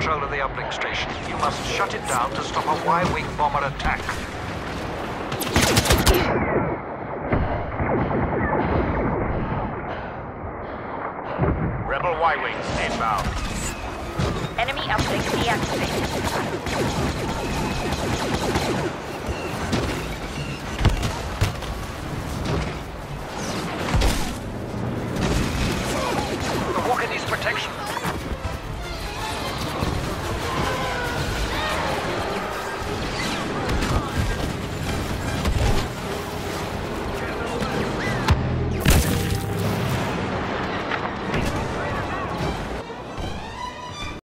control of the uplink station. You must shut it down to stop a Y-wing bomber attack. Rebel Y-wings inbound. Enemy uplink deactivated.